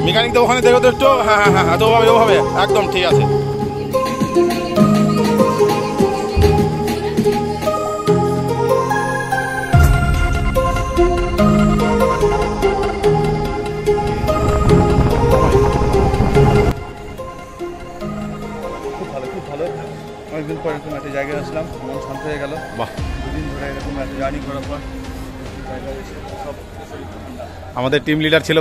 Mechanic তো ওখানে দেখো তো একটু। হ্যাঁ হ্যাঁ হ্যাঁ, তো ওভাবে ওভাবে একদম ঠিক আছে। খুব ভালো খুব ভালো। অনেকদিন পর এরকম একটা জায়গায় আসলাম, মন শান্ত হয়ে গেল। বাহ, দুদিন ধরে এরকম একটা জার্নি করার পর সব আমাদের টিম লিডার ছিল।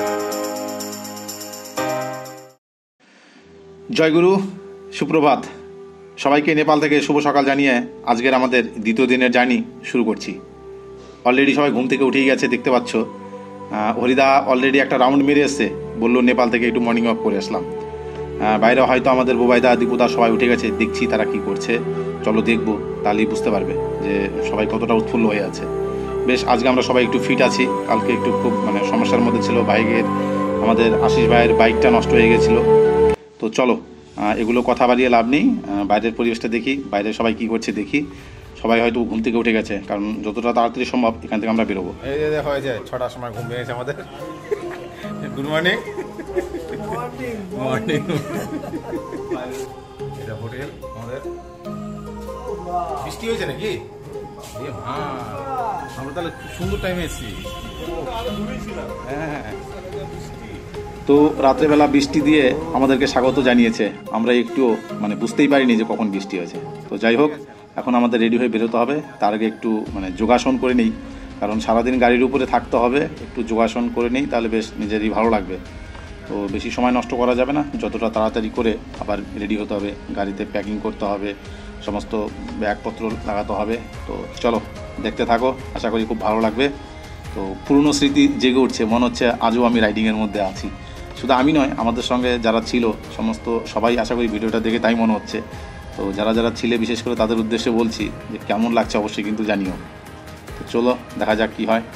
জয়গুরু, সুপ্রভাত সবাইকে। নেপাল থেকে শুভ সকাল জানিয়ে আজকের আমাদের দ্বিতীয় দিনের জার্নি শুরু করছি। অলরেডি সবাই ঘুম থেকে উঠেই গেছে, দেখতে পাচ্ছ। হরিদা অলরেডি একটা রাউন্ড মেরে এসছে, বললো নেপাল থেকে একটু মর্নিং ওয়াক করে আসলাম। বাইরে হয়তো আমাদের বুবাইদা দীপুদা সবাই উঠে গেছে, দেখছি তারা কি করছে। চলো দেখবো, তাহলেই বুঝতে পারবে যে সবাই কতটা উৎফুল্ল হয়ে আছে। বেশ, আজকে আমরা সবাই একটু ফিট আছি। কালকে একটু খুব সমস্যার মধ্যে ছিল, বাইকের আমাদের আশিস ভাইয়ের বাইকটা নষ্ট হয়ে গেছিলো। তো চলো, এগুলো কথা বাড়িয়ে লাভ নেই, বাইরের পরিবেশটা দেখি, বাইরে সবাই কি করছে দেখি। সবাই হয়তো ঘুম থেকে উঠে গেছে, কারণ যতটা তাড়াতাড়ি সম্ভব এখান থেকে আমরা বেরোবো। এই যে হয়ে যায় 6টার সময় ঘুম ভেঙেছে আমাদের। Good morning. মর্নিং। এটা হোটেল আমাদের। বৃষ্টি হয়েছে নাকি? হ্যাঁ, আমরা তাহলে খুব সুন্দর টাইমে এসেছি। হ্যাঁ, তো রাত্রেবেলা বৃষ্টি দিয়ে আমাদেরকে স্বাগত জানিয়েছে। আমরা একটু বুঝতেই পারিনি যে কখন বৃষ্টি হয়েছে। তো যাই হোক, এখন আমাদের রেডি হয়ে বেরোতে হবে। তার আগে একটু যোগাসন করে নিই, কারণ সারাদিন গাড়ির উপরে থাকতে হবে। একটু যোগাসন করে নিই, তাহলে বেশ নিজেরই ভালো লাগবে। তো বেশি সময় নষ্ট করা যাবে না, যতটা তাড়াতাড়ি করে আবার রেডি হতে হবে। গাড়িতে প্যাকিং করতে হবে, সমস্ত ব্যাগপত্র লাগাতে হবে। তো চলো দেখতে থাকো, আশা করি খুব ভালো লাগবে। তো পুরনো স্মৃতি জেগে উঠছে, মনে হচ্ছে আজও আমি রাইডিংয়ের মধ্যে আছি। শুধু আমি নয়, আমাদের সঙ্গে যারা ছিল সমস্ত সবাই আশা করি ভিডিওটা দেখে তাই মনে হচ্ছে। তো যারা যারা ছিলে বিশেষ করে তাদের উদ্দেশ্যে বলছি যে কেমন লাগছে অবশ্যই কিন্তু জানিও। তো চলো দেখা যাক কী হয়।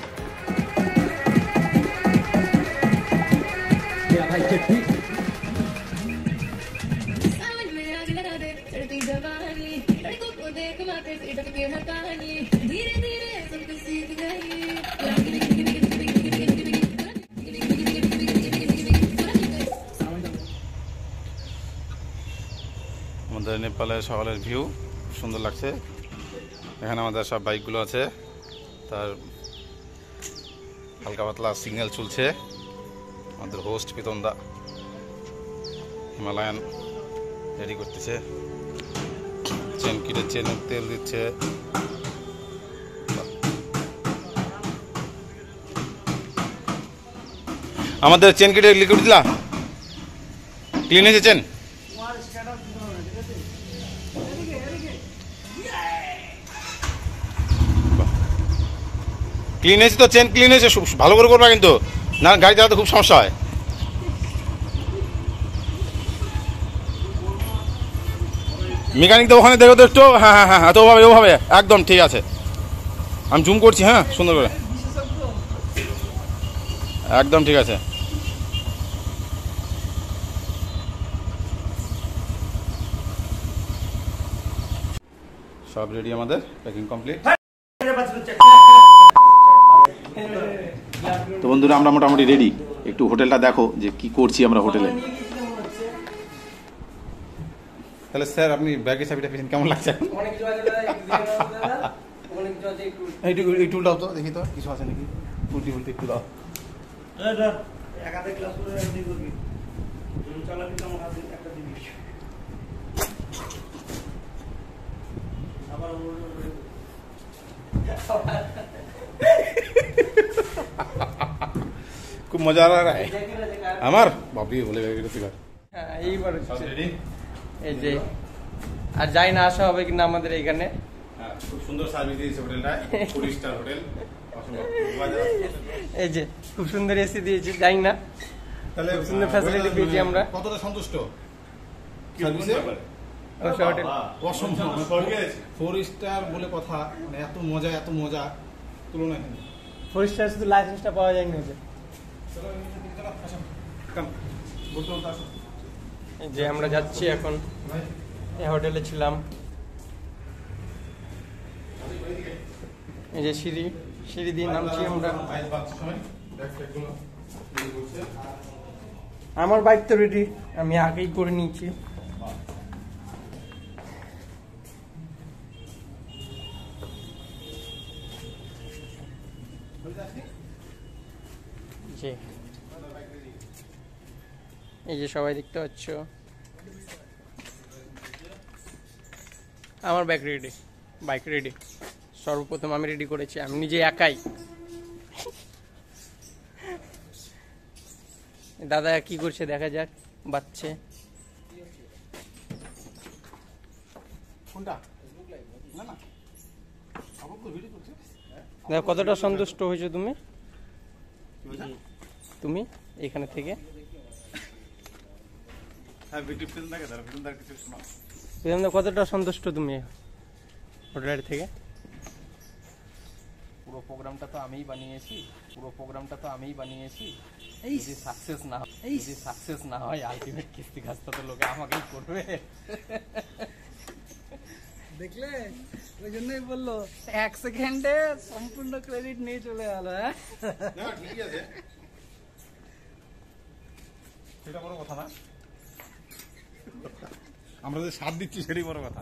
আমাদের নেপালের সকালের ভিউ সুন্দর লাগছে। এখানে আমাদের সব বাইকগুলো আছে, তার হালকা পাতলা সিগন্যাল চলছে। আমাদের হোস্ট পিতনদা হিমালয়ান রেডি করতেছে, চেন কিটে চেন তেল দিচ্ছে। আমাদের চেন কিটে লিকুইড দিলা, ক্লিন হয়েছে চেন। ক্লিন হয়েছে তো, চেন ক্লিন হয়েছে, ভালো করে করবা কিন্তু, না গাড়ি চালাতে খুব সমস্যা হয়। মেকানিক তো ওখানে দেখো তো একটু। হ্যাঁ হ্যাঁ হ্যাঁ, তো ওভাবে ওভাবে একদম ঠিক আছে। আমি জুম করছি, হ্যাঁ সুন্দর করে, একদম ঠিক আছে। সব রেডি, আমাদের প্যাকিং কমপ্লিট। তো বন্ধুরা, আমরা মোটামুটি রেডি। একটু হোটেলটা দেখো যে কি করছি আমরা হোটেলে। তাহলে স্যার আপনি ব্যাগের চাবিটা পেয়েছেন, কেমন লাগছে? একটু দাও তো দেখি, তো কিছু আছে নাকি, উল্টি উল্টি একটু দাও। খুব মজা आ रहा है আমার বাপরে, বলে এইবার এই যে আর যাই না আসা হবে কিনা আমাদের এইখানে। খুব সুন্দর সার্ভিস দিয়েছে হোটেলটা, 4 স্টার হোটেল। এই যে খুব সুন্দর এসি দিয়েছে, যাই না তাহলে সুন্দর ফ্যাসিলিটি পেয়েছি আমরা। কতটা সন্তুষ্ট সার্ভিসে? হোটেল অসম্ভব, 4 স্টার বলে কথা, এত মজা এত মজা তুলনা নেই। 4 স্টার শুধু লাইসেন্সটা পাওয়া যায় না। যে আমরা যাচ্ছি এখন, এই হোটেলে ছিলাম। এই যে সিঁড়ি দিয়ে নামছি আমরা। আমার বাইক তো রেডি, আমি আগেই করে নিয়েছি। এই যে সবাই দেখতে পাচ্ছ, আমার বাইক রেডি, বাইক রেডি। সর্বপ্রথম আমি রেডি করেছি, আমি নিজে একাই। দাদা কি করছে দেখা যাক, বাচ্চে কতটা সন্তুষ্ট হয়েছো তুমি তুমি এখানে থেকে? কতটা সন্তুষ্ট তুমি হোটেলের থেকে? পুরো প্রোগ্রামটা তো আমিই বানিয়েছি, যদি সাকসেস না হয় আলটিমেট কিস্তি কাজটা তো লোকে আমাকেই করবে। দেখলে, ওই জন্যই বললো 1 সেকেন্ডে সম্পূর্ণ ক্রেডিট নিয়ে চলে গেল। ঠিক আছে, সেটা বড় কথা না, আমরা যে সাথ দিচ্ছি সেটাই বড় কথা।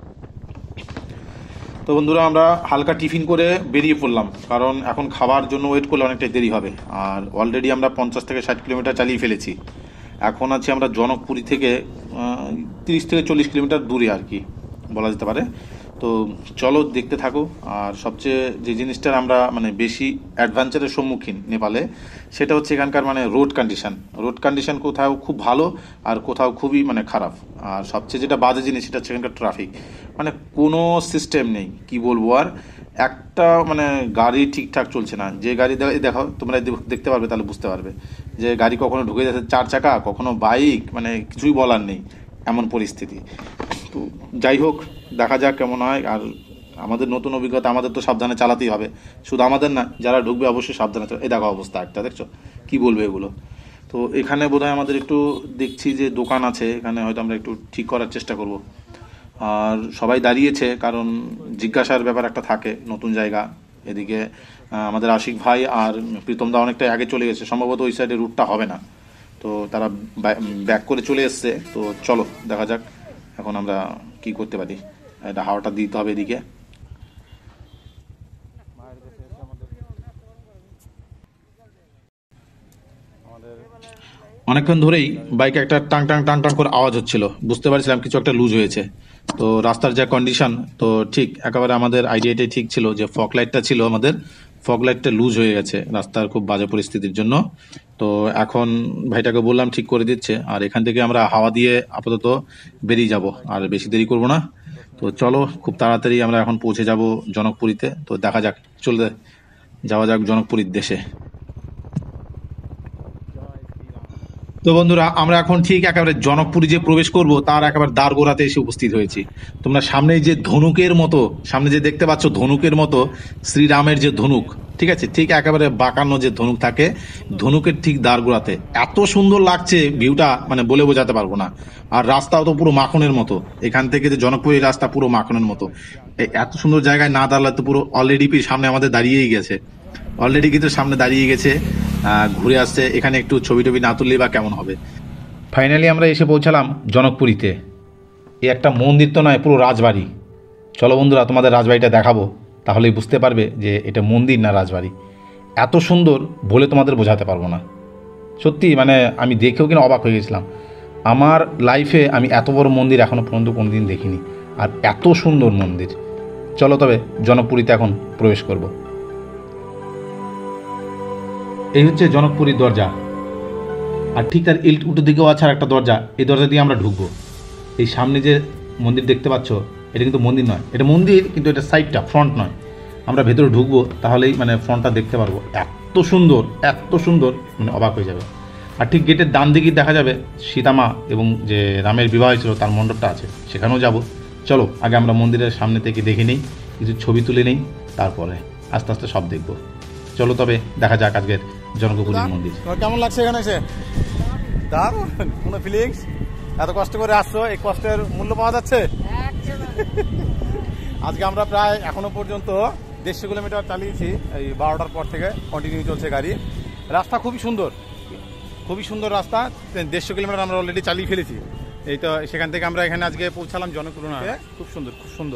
তো বন্ধুরা, আমরা হালকা টিফিন করে বেরিয়ে পড়লাম, কারণ এখন খাবার জন্য ওয়েট করলে অনেকটাই দেরি হবে। আর অলরেডি আমরা 50 থেকে 60 কিলোমিটার চালিয়ে ফেলেছি। এখন আছি আমরা জনকপুরি থেকে 30 থেকে 40 কিলোমিটার দূরে আর কি বলা যেতে পারে। তো চলো দেখতে থাকো। আর সবচেয়ে যে জিনিসটার আমরা মানে বেশি অ্যাডভেঞ্চারের সম্মুখীন নেপালে, সেটা হচ্ছে এখানকার মানে রোড কন্ডিশন কোথাও খুব ভালো আর কোথাও খুবই মানে খারাপ। আর সবচেয়ে যেটা বাজে জিনিস সেটা হচ্ছে এখানকার ট্রাফিক, মানে কোনো সিস্টেম নেই, কি বলবো আর। একটা মানে গাড়ি ঠিকঠাক চলছে না। যে গাড়ি দেখাও তোমরা দেখতে পারবে, তাহলে বুঝতে পারবে যে গাড়ি কখনো ঢুকে যাচ্ছে 4 চাকা, কখনো বাইক, মানে কিছুই বলার নেই, এমন পরিস্থিতি। তো যাই হোক, দেখা যাক কেমন হয়। আর আমাদের নতুন অভিজ্ঞতা, আমাদের তো সাবধানে চালাতেই হবে। শুধু আমাদের না, যারা ঢুকবে অবশ্যই সাবধানে। এই দেখো অবস্থা একটা, দেখছো কি বলবে এগুলো। তো এখানে বোধহয় আমাদের একটু দেখছি যে দোকান আছে, এখানে হয়তো আমরা একটু ঠিক করার চেষ্টা করব। আর সবাই দাঁড়িয়েছে, কারণ জিজ্ঞাসার ব্যাপার একটা থাকে, নতুন জায়গা। এদিকে আমাদের আশিক ভাই আর প্রীতম দা অনেকটা আগে চলে গেছে, সম্ভবত ওই সাইডে রুটটা হবে না, তো তারা ব্যাক করে চলে এসছে। তো চলো দেখা যাক এখন আমরা কি করতে পারি। এটা হাওয়াটা দিতে হবে এদিকে। অনেকক্ষণ ধরেই বাইকে একটা টাং টাং টাং টাং করে আওয়াজ হচ্ছিল, বুঝতে পারছিলাম কিছু একটা লুজ হয়েছে। তো রাস্তার যা কন্ডিশন, তো ঠিক একেবারে আমাদের আইডিয়াটাই ঠিক ছিল যে ফগ লাইটটা ছিল, আমাদের ফগ লাইটটা লুজ হয়ে গেছে রাস্তার খুব বাজে পরিস্থিতির জন্য। তো এখন ভাইটাকে বললাম ঠিক করে দিচ্ছে। আর এখান থেকে আমরা হাওয়া দিয়ে আপাতত বেরিয়ে যাব, আর বেশি দেরি করব না। তো চলো খুব তাড়াতাড়ি আমরা এখন পৌঁছে যাব জনকপুরীতে। তো দেখা যাক, চলে যাওয়া যাক জনকপুরীর দেশে। তো বন্ধুরা, আমরা এখন ঠিক একেবারে জনকপুরী যে প্রবেশ করব তার একেবারে দ্বার গোড়াতে এসে উপস্থিত হয়েছি। তোমরা সামনে যে ধনুকের মতো, সামনে যে দেখতে পাচ্ছ ধনুকের মতো, শ্রীরামের যে ধনুক, ঠিক আছে, ঠিক একেবারে বাঁকানো যে ধনুক থাকে, ধনুকের ঠিক দ্বার গোড়াতে। এত সুন্দর লাগছে ভিউটা, মানে বলে বোঝাতে পারবো না। আর রাস্তাও তো পুরো মাখনের মতো, এখান থেকে যে জনকপুরী রাস্তা পুরো মাখনের মতো। এত সুন্দর জায়গায় না দাঁড়ালে তো পুরো অলরেডি সামনে আমাদের দাঁড়িয়েই গেছে, অলরেডি কিন্তু সামনে দাঁড়িয়ে গেছে, ঘুরে আসছে। এখানে একটু ছবি টবি না তুললেই বা কেমন হবে। ফাইনালি আমরা এসে পৌঁছালাম জনকপুরীতে। এই একটা মন্দির তো নয়, পুরো রাজবাড়ি। চলো বন্ধুরা, তোমাদের রাজবাড়িটা দেখাবো, তাহলেই বুঝতে পারবে যে এটা মন্দির না রাজবাড়ি। এত সুন্দর বলে তোমাদের বোঝাতে পারবো না। সত্যি মানে আমি দেখেও কিনা অবাক হয়ে গেছিলাম। আমার লাইফে আমি এত বড় মন্দির এখনও পর্যন্ত কোনোদিন দেখিনি, আর এত সুন্দর মন্দির। চলো তবে জনকপুরীতে এখন প্রবেশ করব। এই হচ্ছে জনকপুরীর দরজা, আর ঠিক তার উল্টো দিকেও আছে আর একটা দরজা। এই দরজা দিয়ে আমরা ঢুকবো। এই সামনে যে মন্দির দেখতে পাচ্ছ, এটা কিন্তু মন্দির নয়, এটা মন্দির কিন্তু এটা সাইডটা, ফ্রন্ট নয়। আমরা ভেতরে ঢুকবো, তাহলেই মানে ফ্রন্টটা দেখতে পারবো। এত সুন্দর, এত সুন্দর, মানে অবাক হয়ে যাবে। আর ঠিক গেটের ডান দিকেই দেখা যাবে সীতামা এবং যে রামের বিবাহ হয়েছিল তার মণ্ডপটা আছে, সেখানেও যাব। চলো আগে আমরা মন্দিরের সামনে থেকে দেখে নিই, কিছু ছবি তুলে নিই, তারপরে আস্তে আস্তে সব দেখবো। চলো তবে দেখা যাক আজকের জনকপুরীর মন্দির। কেমন লাগছে এখানে এসে? দারুণ, কোনো ফিলিংস? এত কষ্ট করে আসছো, এই কষ্টের মূল্য পাওয়া যাচ্ছে? আজকে আমরা প্রায় এখনো পর্যন্ত 150 কিলোমিটার চালিয়েছি। এই 12টার পর থেকে কন্টিনিউ চলছে গাড়ি। রাস্তা খুবই সুন্দর, খুবই সুন্দর রাস্তা, 150 কিলোমিটার আমরা অলরেডি চালিয়ে ফেলেছি। এই তো সেখান থেকে আমরা এখানে আজকে পৌঁছালাম জনকপুর। খুব সুন্দর, খুব সুন্দর।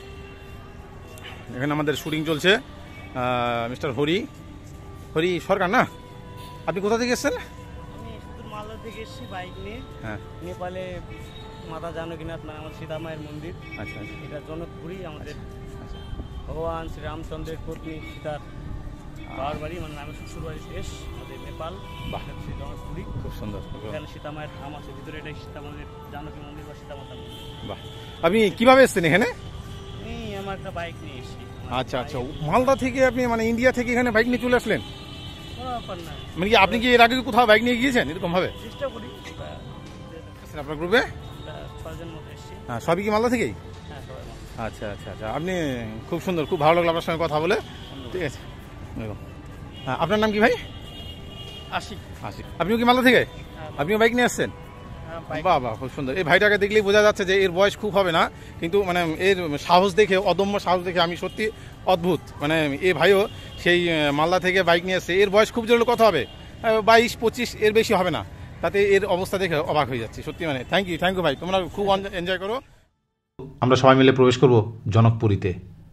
এখানে আমাদের শুটিং চলছে। মিস্টার হরি সরকার না, আপনি কোথা থেকে এসেছেন? আমি সুদূর মালদা থেকে এসেছি বাইক নিয়ে। হ্যাঁ, নেপালে মাতা জানকীনাথ মানে আমার সীতামায়ের মন্দির। আচ্ছা আচ্ছা এটা জনকপুরী, আমাদের আচ্ছা। ভগবান শ্রীরামচন্দ্রের পত্নী সীতার বাবার বাড়ি, মানে আমার শ্বশুর বাড়ি শেষ আমাদের নেপাল। বাহ, সেই জনকপুরী, খুব সুন্দর। এখানে সীতামায়ের ধাম আছে ভিতরে, এটাই সীতামায়ের জানকী মন্দির বা সীতামাতা মন্দির। বাহ, আপনি কিভাবে এসেছেন এখানে? আমি আমার একটা বাইক নিয়ে এসেছি। আচ্ছা আচ্ছা, মালদা থেকে আপনি মানে ইন্ডিয়া থেকে এখানে বাইক নিয়ে চলে আসলেন? কোনো ব্যাপার না, মানে কি আপনি কি এর আগে কোথাও বাইক নিয়ে গিয়েছেন এরকম ভাবে? চেষ্টা করি। আপনার গ্রুপে 6 জন মতো এসেছি। হ্যাঁ, সবই কি মালদা থেকেই? হ্যাঁ, সবাই মালদা। আচ্ছা আচ্ছা আচ্ছা, আপনি খুব সুন্দর, খুব ভালো লাগলো আপনার সঙ্গে কথা বলে। ঠিক আছে, হ্যাঁ, আপনার নাম কি ভাই? আশিক। আপনিও কি মালদা থেকে? আপনিও বাইক নিয়ে আসছেন? বাহ বাহ, খুব সুন্দর। এই ভাইটাকে দেখলেই বোঝা যাচ্ছে যে এর বয়স খুব হবে না, কিন্তু মানে এর সাহস দেখে, অদম্য সাহস দেখে আমি সত্যি অদ্ভুত। মানে এ ভাইও সেই মালদা থেকে বাইক নিয়ে আসছে। এর বয়স খুব জোরে কত হবে, 22-25, এর বেশি হবে না। তাতে এর অবস্থা দেখে অবাক হয়ে যাচ্ছি সত্যি। মানে থ্যাংক ইউ ভাই, তোমরা খুব এনজয় করো। আমরা সবাই মিলে প্রবেশ করব জনকপুরীতে।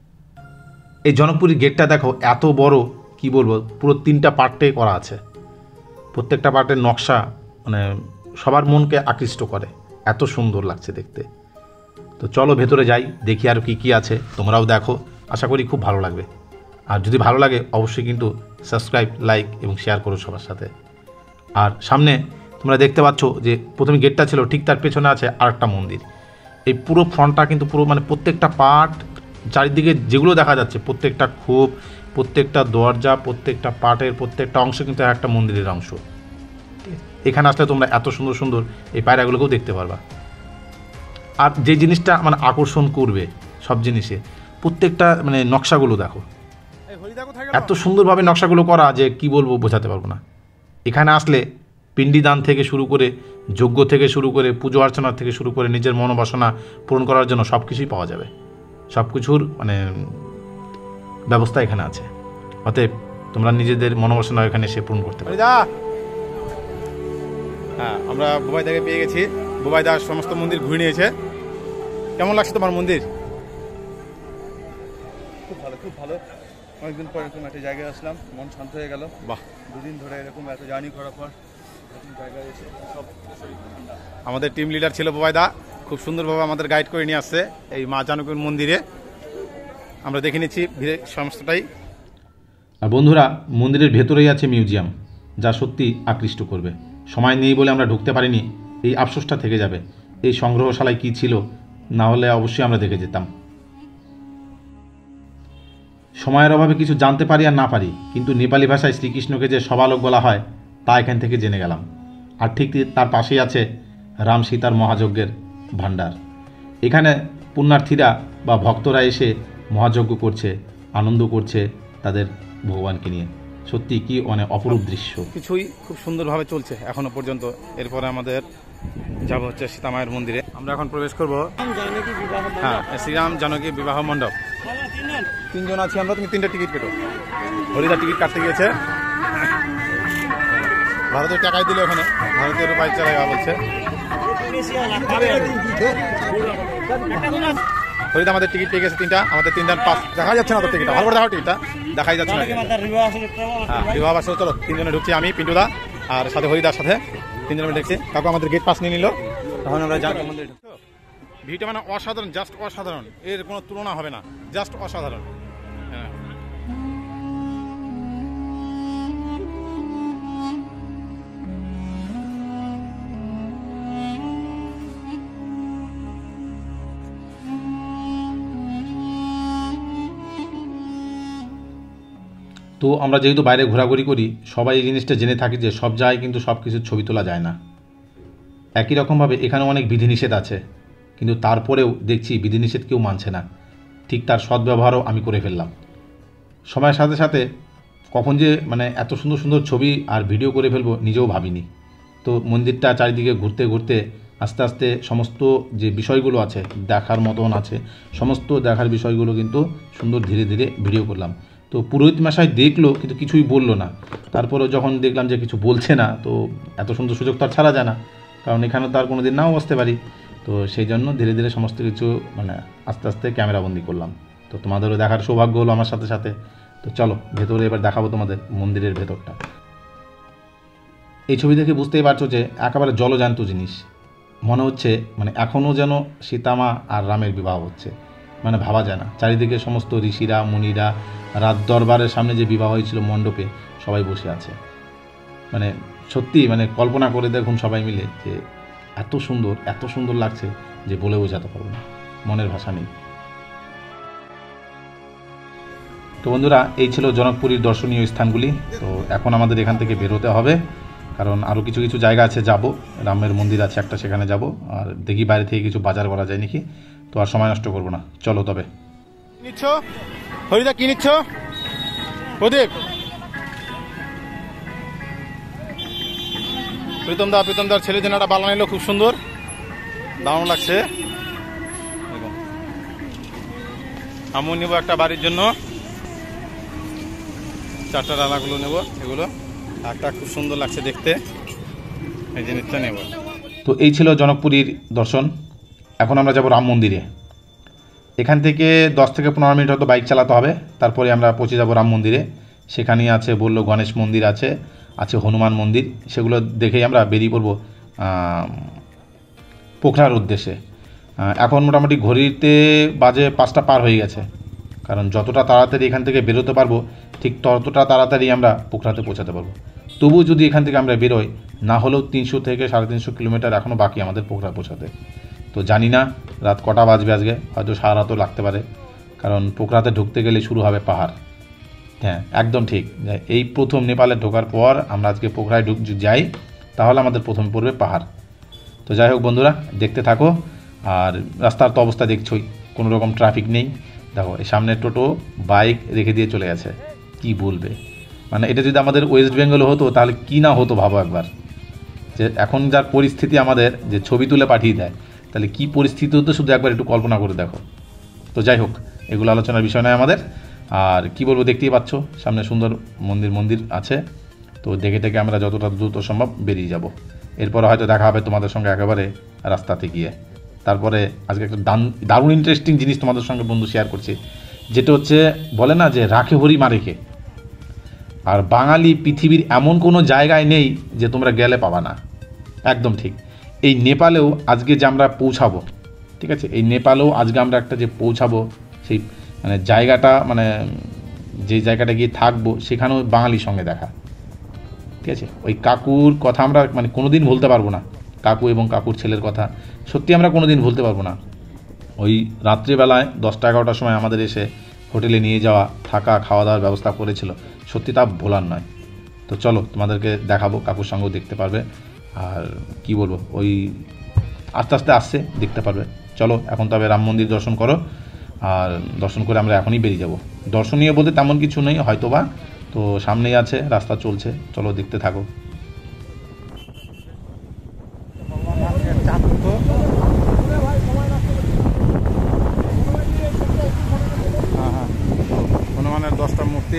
এই জনকপুরীর গেটটা দেখো, এত বড়, কি বলবো, পুরো 3টা পার্টে করা আছে। প্রত্যেকটা পার্টের নকশা মানে সবার মনকে আকৃষ্ট করে, এত সুন্দর লাগছে দেখতে। তো চলো ভেতরে যাই, দেখি আর কি কি আছে, তোমরাও দেখো, আশা করি খুব ভালো লাগবে। আর যদি ভালো লাগে অবশ্যই কিন্তু সাবস্ক্রাইব, লাইক এবং শেয়ার করো সবার সাথে। আর সামনে তোমরা দেখতে পাচ্ছ যে প্রথমে গেটটা ছিল, ঠিক তার পেছনে আছে আরেকটা মন্দির। এই পুরো ফ্রন্টটা কিন্তু পুরো মানে প্রত্যেকটা পার্ট, চারিদিকে যেগুলো দেখা যাচ্ছে, প্রত্যেকটা খোপ, প্রত্যেকটা দরজা, প্রত্যেকটা পার্টের প্রত্যেকটা অংশ কিন্তু একটা মন্দিরের অংশ। এখানে আসলে তোমরা এত সুন্দর সুন্দর এই পায়রাগুলোকেও দেখতে পারবা। আর যে জিনিসটা মানে আকর্ষণ করবে সব জিনিসে, প্রত্যেকটা মানে নকশাগুলো দেখো, এত সুন্দরভাবে নকশাগুলো করা যে কি বলবো, বোঝাতে পারবো না। এখানে আসলে পিণ্ডিদান থেকে শুরু করে, যজ্ঞ থেকে শুরু করে, পুজো অর্চনা থেকে শুরু করে, নিজের মনোবাসনা পূরণ করার জন্য সব কিছুই পাওয়া যাবে। সব কিছুর মানে ব্যবস্থা এখানে আছে। অতএব তোমরা নিজেদের মনোবাসনা এখানে এসে পূরণ করতে পারো। হ্যাঁ, আমরা বুবাইদাকে পেয়ে গেছি। বুবাইদা সমস্ত মন্দির ঘুরে নিয়েছে। কেমন লাগছে তোমার মন্দির? খুব ভালো, খুব ভালো। অনেকদিন পর এরকম একটা জায়গায় আসলাম, মন শান্ত হয়ে গেল। বাহ, 2 দিন ধরে এরকম এত জার্নি করার পর নতুন জায়গায় এসে সব শরীর ঠান্ডা। আমাদের টিম লিডার ছিল বুবাইদা, খুব সুন্দরভাবে আমাদের গাইড করে নিয়ে আসছে এই মা জানকীর মন্দিরে। আমরা দেখে নিচ্ছি ভিড়ে সমস্তটাই। আর বন্ধুরা, মন্দিরের ভেতরেই আছে মিউজিয়াম, যা সত্যি আকৃষ্ট করবে। সময় নেই বলে আমরা ঢুকতে পারিনি, এই আফসোসটা থেকে যাবে। এই সংগ্রহশালায় কী ছিল, না হলে অবশ্যই আমরা দেখে যেতাম। সময়ের অভাবে কিছু জানতে পারি আর না পারি, কিন্তু নেপালি ভাষায় শ্রীকৃষ্ণকে যে সবালোক বলা হয় তা এখান থেকে জেনে গেলাম। আর ঠিক তার পাশেই আছে রাম সীতার মহাযজ্ঞের ভাণ্ডার। এখানে পুণ্যার্থীরা বা ভক্তরা এসে মহাযজ্ঞ করছে, আনন্দ করছে তাদের ভগবানকে নিয়ে। সত্যি কি অনেক অপরূপ দৃশ্য। কিছুই খুব সুন্দরভাবে চলছে এখনো পর্যন্ত। এরপরে আমাদের যাব হচ্ছে সীতামায়ের মন্দিরে। আমরা এখন প্রবেশ করব। হ্যাঁ, শ্রীরাম জানকী বিবাহ মণ্ডপ। 3 জন আছি আমরা, তুমি 3টা টিকিট কেটো। হরিদা টিকিট কাটতে গিয়েছে, ভারতের টাকাই দিল, ওখানে ভারতের বাইক চালায় বলছে। হরিদা আমাদের টিকিট পেয়ে গেছে 3টা, আমাদের 3 জন পাস। দেখা যাচ্ছে না তো টিকিটটা, ভালো করে দেখাও টিকিটটা, দেখাই যাচ্ছে না। হ্যাঁ, বিবাহ আসলে চলো 3 জনে ঢুকছি, আমি, পিন্টুদা আর সাথে হরিদার সাথে 3 জনে দেখছি। কাকু আমাদের গেট পাস নিয়ে নিল, তখন আমরা জানকী মন্দিরে ঢুকছি। ভিউটা মানে অসাধারণ, জাস্ট অসাধারণ, এর কোনো তুলনা হবে না, জাস্ট অসাধারণ। হ্যাঁ, তো আমরা যেহেতু বাইরে ঘোরাঘুরি করি, সবাই এই জিনিসটা জেনে থাকি যে সব জায়গায় কিন্তু সব কিছুর ছবি তোলা যায় না। একই রকমভাবে এখানে অনেক বিধিনিষেধ আছে, কিন্তু তারপরেও দেখছি বিধিনিষেধ কেউ মানছে না। ঠিক তার সদ্ব্যবহারও আমি করে ফেললাম। সময়ের সাথে সাথে কখন যে মানে এত সুন্দর সুন্দর ছবি আর ভিডিও করে ফেলবো নিজেও ভাবিনি। তো মন্দিরটা চারিদিকে ঘুরতে ঘুরতে আস্তে আস্তে সমস্ত যে বিষয়গুলো আছে দেখার মতন আছে, সমস্ত দেখার বিষয়গুলো কিন্তু সুন্দর ধীরে ধীরে ভিডিও করলাম। তো পুরোহিত মশাই দেখলো কিন্তু কিছুই বললো না। তারপরে যখন দেখলাম যে কিছু বলছে না, তো এত সুন্দর সুযোগ তো আর ছাড়া যায় না, কারণ এখানে তো আর কোনো দিন নাও বসতে পারি। তো সেই জন্য ধীরে ধীরে সমস্ত কিছু মানে আস্তে আস্তে ক্যামেরাবন্দি করলাম। তো তোমাদেরও দেখার সৌভাগ্য হলো আমার সাথে সাথে। তো চলো ভেতরে এবার দেখাবো তোমাদের মন্দিরের ভেতরটা। এই ছবি দেখে বুঝতেই পারছো যে একেবারে জলজান্ত জিনিস মনে হচ্ছে, মানে এখনও যেন সীতামা আর রামের বিবাহ হচ্ছে, মানে ভাবা যায় না। চারিদিকে সমস্ত ঋষিরা মুনিরা রাত দরবারের সামনে যে বিবাহ হয়েছিল মণ্ডপে সবাই বসে আছে। মানে সত্যি মানে কল্পনা করে দেখুন সবাই মিলে যে এত সুন্দর লাগছে যে বলে বোঝাতে পারবো না, মনের ভাষা নেই। তো বন্ধুরা, এই ছিল জনকপুরীর দর্শনীয় স্থানগুলি। তো এখন আমাদের এখান থেকে বেরোতে হবে, কারণ আরও কিছু কিছু জায়গা আছে যাব। রামের মন্দির আছে একটা, সেখানে যাব। আর দেখি বাইরে থেকে কিছু বাজার করা যায় নাকি। তো আর সময় নষ্ট করবো না, চলো তবে। নিচ্ছ হরিদা, কি নিচ্ছ? প্রদীপ, প্রীতমদার ছেলে জেনাটা বালা নিল, খুব সুন্দর, দারুণ লাগছে। আমিও নেবো একটা বাড়ির জন্য, 4টা ডালাগুলো নেব। এগুলো একটা খুব সুন্দর লাগছে দেখতে, এই জিনিসটা নেব। তো এই ছিল জনকপুরীর দর্শন। এখন আমরা যাব রাম মন্দিরে। এখান থেকে 10 থেকে 15 মিনিট হয়তো বাইক চালাতে হবে, তারপরে আমরা পৌঁছে যাব রাম মন্দিরে। সেখানেই আছে বললো গণেশ মন্দির আছে হনুমান মন্দির, সেগুলো দেখেই আমরা বেরিয়ে পড়ব পোখরার উদ্দেশ্যে। এখন মোটামুটি ঘড়িতে বাজে 5টা পার হয়ে গেছে, কারণ যতটা তাড়াতাড়ি এখান থেকে বেরোতে পারবো ঠিক ততটা তাড়াতাড়ি আমরা পোখরাতে পৌঁছাতে পারবো। তবু যদি এখান থেকে আমরা বেরোই, না হলেও 300 থেকে 350 কিলোমিটার এখনও বাকি আমাদের পোখরা পৌঁছাতে। তো জানি না রাত কটা বাজবে আজকে, হয়তো সারা রাতও লাগতে পারে, কারণ পোখরাতে ঢুকতে গেলে শুরু হবে পাহাড়। হ্যাঁ, একদম ঠিক। এই প্রথম নেপালে ঢোকার পর আমরা আজকে পোখরায় যাই, তাহলে আমাদের প্রথমে পড়বে পাহাড়। তো যাই হোক বন্ধুরা, দেখতে থাকো। আর রাস্তার তো অবস্থা দেখছোই, কোনো রকম ট্রাফিক নেই। দেখো এই সামনে টোটো বাইক রেখে দিয়ে চলে গেছে, কি বলবে। মানে এটা যদি আমাদের ওয়েস্ট বেঙ্গলে হতো তাহলে কি না হতো ভাবো একবার। যে এখন যার পরিস্থিতি আমাদের, যে ছবি তুলে পাঠিয়ে দেয়, তাহলে কি পরিস্থিতি হতো শুধু একবার একটু কল্পনা করে দেখো। তো যাই হোক, এগুলো আলোচনার বিষয় নয় আমাদের। আর কি বলবো, দেখতেই পাচ্ছ সামনে সুন্দর মন্দির আছে। তো দেখে দেখে আমরা যতটা দ্রুত সম্ভব বেরিয়ে যাব। এরপরে হয়তো দেখা হবে তোমাদের সঙ্গে একেবারে রাস্তাতে গিয়ে। তারপরে আজকে একটা দারুণ ইন্টারেস্টিং জিনিস তোমাদের সঙ্গে বন্ধু শেয়ার করছি, যেটা হচ্ছে বলে না যে রাখে হরি মারেকে। আর বাঙালি পৃথিবীর এমন কোনো জায়গায় নেই যে তোমরা গেলে পাবা না, একদম ঠিক। এই নেপালেও আজকে যে আমরা পৌঁছাবো, ঠিক আছে, এই নেপালেও আজকে আমরা একটা যে পৌঁছাবো, সেই মানে জায়গাটা, মানে যে জায়গাটা গিয়ে থাকবো সেখানেও বাঙালির সঙ্গে দেখা, ঠিক আছে। ওই কাকুর কথা আমরা মানে কোনো দিন ভুলতে পারবো না, কাকু এবং কাকুর ছেলের কথা সত্যি আমরা কোনো দিন ভুলতে পারবো না। ওই রাত্রিবেলায় 10টা-11টার সময় আমাদের এসে হোটেলে নিয়ে যাওয়া, থাকা খাওয়া দাওয়ার ব্যবস্থা করেছিল, সত্যি তা ভোলার নয়। তো চলো তোমাদেরকে দেখাবো, কাকুর সঙ্গেও দেখতে পারবে। আর কি বলবো, ওই আস্তে আস্তে আসছে, দেখতে পারবে। চলো এখন তবে রাম মন্দির দর্শন করো, আর দর্শন করে আমরা এখনই বেরিয়ে যাব। দর্শনীয় বলতে তেমন কিছু নেই হয়তোবা, তো সামনেই আছে, রাস্তা চলছে, চলো দেখতে থাকো। হনুমানের 10টা মূর্তি,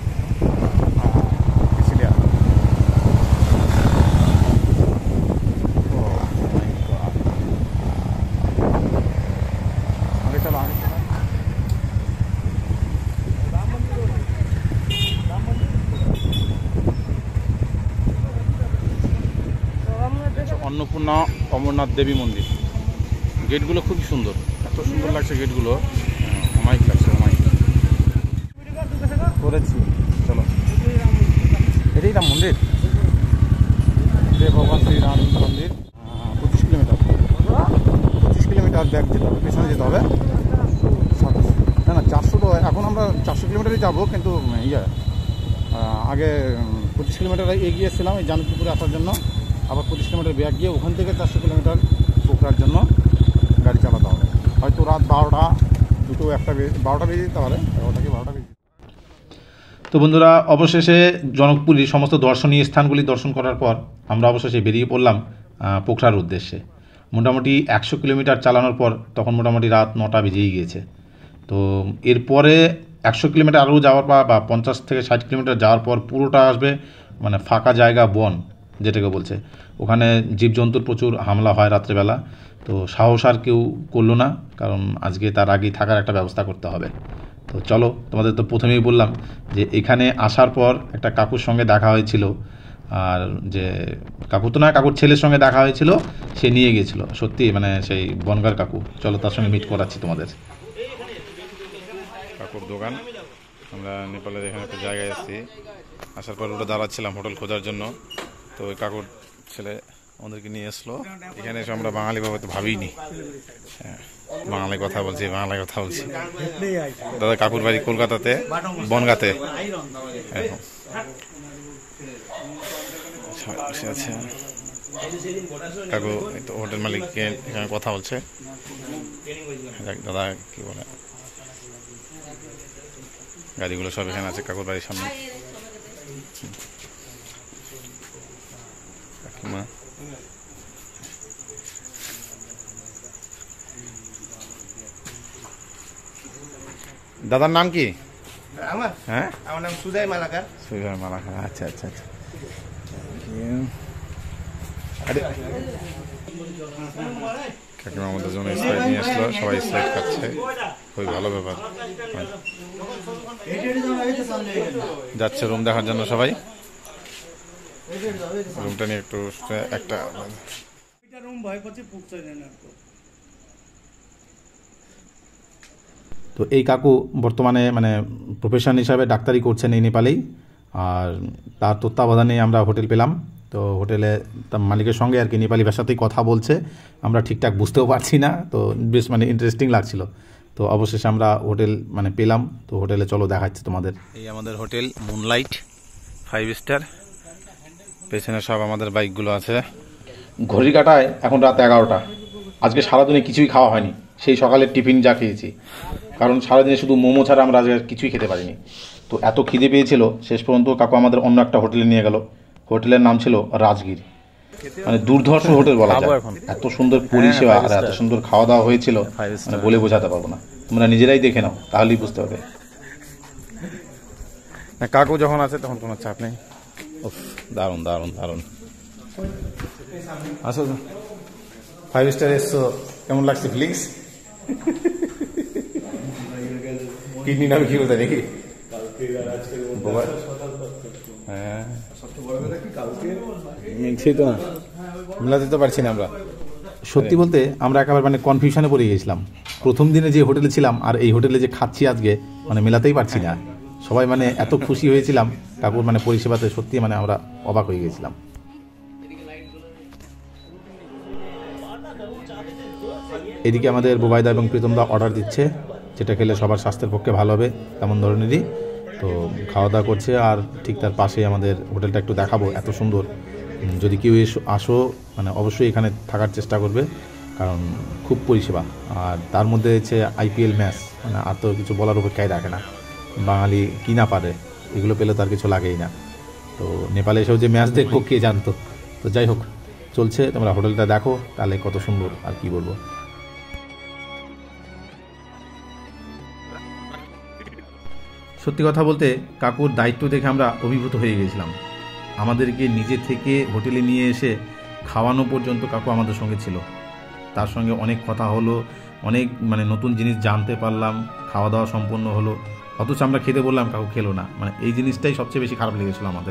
অন্নপূর্ণা অমরনাথ দেবী মন্দির। গেটগুলো খুবই সুন্দর, এত সুন্দর লাগছে গেটগুলো, অমায়িক লাগছে, অমায়িক করেছি। চলো, এটাই রাম মন্দির, ভগবান শ্রী রাম মন্দির। 25 কিলোমিটার ব্যাক যেতে হবে, পেছনে যেতে হবে। না 400 তো, এখন আমরা 400 কিলোমিটারই যাবো, কিন্তু আগে 25 কিলোমিটার এগিয়েছিলাম এই জানকীপুরে আসার জন্য, আবার 25 কিলোমিটার ব্যাক গিয়ে ওখান থেকে 400 কিলোমিটার পোখরার জন্য গাড়ি চালাতে হবে। হয়তো রাত 12টা, 1টা 12টা বেজে যেতে পারে, 11টা কি 12টা বেজে। তো বন্ধুরা, অবশেষে জনকপুরীর সমস্ত দর্শনীয় স্থানগুলি দর্শন করার পর আমরা অবশেষে বেরিয়ে পড়লাম পোখরার উদ্দেশ্যে। মোটামুটি 100 কিলোমিটার চালানোর পর তখন মোটামুটি রাত 9টা বেজেই গিয়েছে। তো এরপরে 100 কিলোমিটার আরও যাওয়ার পর বা 50 থেকে 60 কিলোমিটার যাওয়ার পর পুরোটা আসবে মানে ফাঁকা জায়গা, বন যেটাকে বলছে। ওখানে জীবজন্তুর প্রচুর হামলা হয় রাত্রেবেলা। তো সাহস আর কেউ করলো না, কারণ আজকে তার আগেই থাকার একটা ব্যবস্থা করতে হবে। তো চলো, তোমাদের তো প্রথমেই বললাম যে এখানে আসার পর একটা কাকুর সঙ্গে দেখা হয়েছিল, আর যে কাকু তো না, কাকুর ছেলের সঙ্গে দেখা হয়েছিল, সে নিয়ে গিয়েছিল সত্যি মানে সেই বনগার কাকু। চলো তার সঙ্গে মিট করাচ্ছি তোমাদের। কাকুর দোকান। আমরা নেপালের এখানে একটা জায়গায় এসেছি, আসার পর ওটা দাঁড়াচ্ছিলাম হোটেল খোঁজার জন্য। তো ওই কাকুর ছেলে আমাদেরকে নিয়ে এসলো এখানে এসে। আমরা বাঙালি বাবা তো ভাবিনি, হ্যাঁ বাংলায় কথা বলছি, বাংলায় কথা বলছি। দাদা কাকুর বাড়ি কলকাতাতে, বনগাঁতে। আচ্ছা, কাকু তো হোটেল মালিককে এখানে কথা বলছে। দাদা কি বলে, গাড়িগুলো সব এখানে আছে কাকুর বাড়ির সামনে। কাকিমা দাদার নাম কি? হ্যাঁ, আমার নাম সুজয় মালাকার। সুজয় মালাকার, আচ্ছা আচ্ছা আচ্ছা। আরে কাকিমা আমাদের জন্য স্প্রাইট নিয়ে আসলো, সবাই স্প্রাইট খাচ্ছে, খুবই ভালো ব্যাপার। যাচ্ছে রুম দেখার জন্য সবাই, রুমটা নিয়ে একটু একটা রুম ভয় করছে, পুকছে না। তো এই কাকু বর্তমানে মানে প্রফেশন হিসাবে ডাক্তারি করছেন এই নেপালেই, আর তার তত্ত্বাবধানে আমরা হোটেল পেলাম। তো হোটেলে তার মালিকের সঙ্গে আর কি নেপালি ভাষাতেই কথা বলছে, আমরা ঠিকঠাক বুঝতেও পারছি না, তো বেশ মানে ইন্টারেস্টিং লাগছিল। তো অবশেষে আমরা হোটেল মানে পেলাম। তো হোটেলে চলো দেখাচ্ছি তোমাদের। এই আমাদের হোটেল মুনলাইট 5 স্টার। পেছনে সব আমাদের বাইকগুলো আছে। ঘড়ি কাটায় এখন রাত 11টা। আজকে সারাদিনে কিছুই খাওয়া হয়নি, সেই সকালের টিফিন যা খেয়েছি, কারণ সারাদিনে শুধু মোমো ছাড়া আমরা আজকে কিছুই খেতে পারিনি। তো এত খিদে পেয়েছিল, শেষ পর্যন্ত কাকু আমাদের অন্য একটা হোটেলে নিয়ে গেল। হোটেলের নাম ছিল রাজগীর, মানে দুর্ধর্ষ হোটেল বলা যায়। এত সুন্দর পরিষেবা আর এত সুন্দর খাওয়া দাওয়া হয়েছিল, মানে বলে বোঝাতে পারবো না। তোমরা নিজেরাই দেখে নাও, তাহলেই বুঝতে হবে। কাকু যখন আছে তখন কোনো চাপ নেই। দারুণ দারুণ দারুণ। আসো 5 স্টার এসছো, কেমন লাগছে ফিলিংস? কিডনি নামে কি বলতে নাকি? হ্যাঁ, মিলছেই তো না, মিলাতে তো পারছি না আমরা। সত্যি বলতে আমরা একেবারে মানে কনফিউশনে পড়ে গিয়েছিলাম। প্রথম দিনে যে হোটেলে ছিলাম আর এই হোটেলে যে খাচ্ছি আজকে, মানে মেলাতেই পারছি না। সবাই মানে এত খুশি হয়েছিলাম কাকুর মানে পরিষেবাতে, সত্যি মানে আমরা অবাক হয়ে গেছিলাম। এদিকে আমাদের বুবাইদা এবং প্রীতমদা অর্ডার দিচ্ছে, যেটা খেলে সবার স্বাস্থ্যের পক্ষে ভালো হবে তেমন ধরনেরই। তো খাওয়া দাওয়া করছে, আর ঠিক তার পাশেই আমাদের হোটেলটা একটু দেখাবো, এত সুন্দর। যদি কেউ আসো মানে অবশ্যই এখানে থাকার চেষ্টা করবে, কারণ খুব পরিষেবা। আর তার মধ্যে হচ্ছে IPL ম্যাচ, মানে আর তো কিছু বলার অপেক্ষায় রাখে না। বাঙালি কি না পারে, এগুলো পেলে তার কিছু লাগেই না। তো নেপালে এসেও যে ম্যাচ দেখবো কে জানতো। তো যাই হোক, চলছে, তোমরা হোটেলটা দেখো তাহলে কত সুন্দর, আর কি বলবো। সত্যি কথা বলতে কাকুর দায়িত্ব দেখে আমরা অভিভূত হয়ে গেছিলাম। আমাদেরকে নিজে থেকে হোটেলে নিয়ে এসে খাওয়ানো পর্যন্ত কাকু আমাদের সঙ্গে ছিল। তার সঙ্গে অনেক কথা হলো, অনেক মানে নতুন জিনিস জানতে পারলাম, খাওয়া দাওয়া সম্পন্ন হলো। অথচ আমরা খেতে বললাম, কাকু খেলো না। মানে এই জিনিসটাই সবচেয়ে বেশি খারাপ লেগেছিল আমাদের।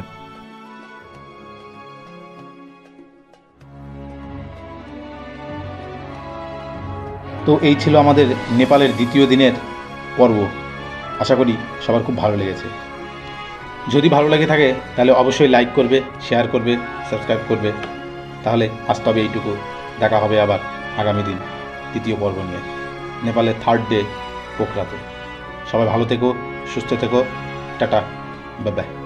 তো এই ছিল আমাদের নেপালের দ্বিতীয় দিনের পর্ব। আশা করি সবার খুব ভালো লেগেছে। যদি ভালো লেগে থাকে তাহলে অবশ্যই লাইক করবে, শেয়ার করবে, সাবস্ক্রাইব করবে। তাহলে আজ তবে এইটুকু, দেখা হবে আবার আগামী দিন তৃতীয় পর্ব নিয়ে, নেপালের 3rd ডে পোখরাতে। সবাই ভালো থেকো, সুস্থ থেকো, টাটা, বাই বাই।